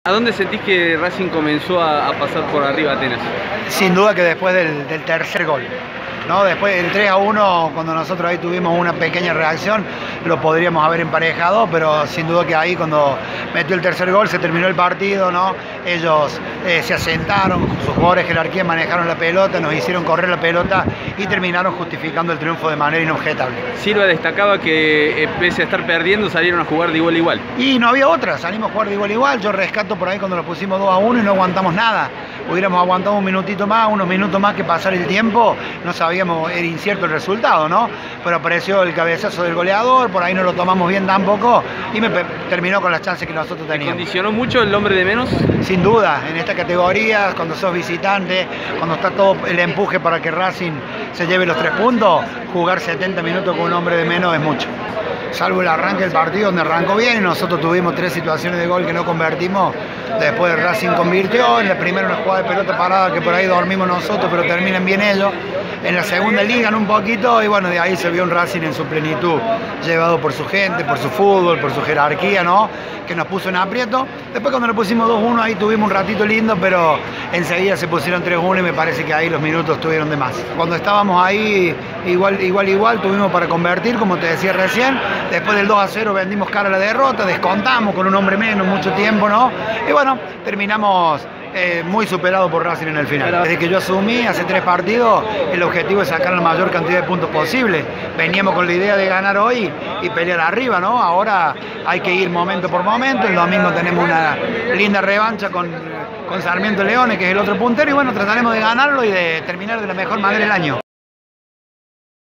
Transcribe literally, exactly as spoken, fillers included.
¿A dónde sentís que Racing comenzó a, a pasar por arriba a Atenas? Sin duda que después del, del tercer gol, ¿no? Después del tres a uno, cuando nosotros ahí tuvimos una pequeña reacción, lo podríamos haber emparejado, pero sin duda que ahí cuando metió el tercer gol se terminó el partido, ¿no? Ellos eh, se asentaron, sus jugadores de jerarquía manejaron la pelota, nos hicieron correr la pelota y terminaron justificando el triunfo de manera inobjetable. Silva destacaba que eh, pese a estar perdiendo salieron a jugar de igual a igual. Y no había otra, salimos a jugar de igual a igual. Yo rescato por ahí cuando lo pusimos dos a uno y no aguantamos nada. Hubiéramos aguantado un minutito más, unos minutos más que pasar el tiempo, no sabíamos, era incierto el resultado, ¿no? Pero apareció el cabezazo del goleador, por ahí no lo tomamos bien tampoco y me terminó con las chances que nosotros teníamos. ¿Condicionó mucho el hombre de menos? Sin duda, en esta categoría, cuando sos visitante, cuando está todo el empuje para que Racing se lleve los tres puntos, jugar setenta minutos con un hombre de menos es mucho. Salvo el arranque del partido donde arrancó bien y nosotros tuvimos tres situaciones de gol que no convertimos, después Racing convirtió, en la primera una jugada de pelota parada que por ahí dormimos nosotros pero terminan bien ellos, en la segunda ligan un poquito y bueno, de ahí se vio un Racing en su plenitud, llevado por su gente, por su fútbol, por su jerarquía, ¿no? Que nos puso en aprieto. Después cuando le pusimos dos uno ahí tuvimos un ratito lindo, pero enseguida se pusieron tres uno y me parece que ahí los minutos estuvieron de más. Cuando estábamos ahí igual, igual, igual, tuvimos para convertir, como te decía recién. Después del dos a cero vendimos cara a la derrota, descontamos con un hombre menos mucho tiempo, ¿no? Y bueno, terminamos eh, muy superados por Racing en el final. Desde que yo asumí hace tres partidos, el objetivo es sacar la mayor cantidad de puntos posible. Veníamos con la idea de ganar hoy y pelear arriba, ¿no? Ahora hay que ir momento por momento. El domingo tenemos una linda revancha con, con Sarmiento Leones, que es el otro puntero, y bueno, trataremos de ganarlo y de terminar de la mejor manera el año.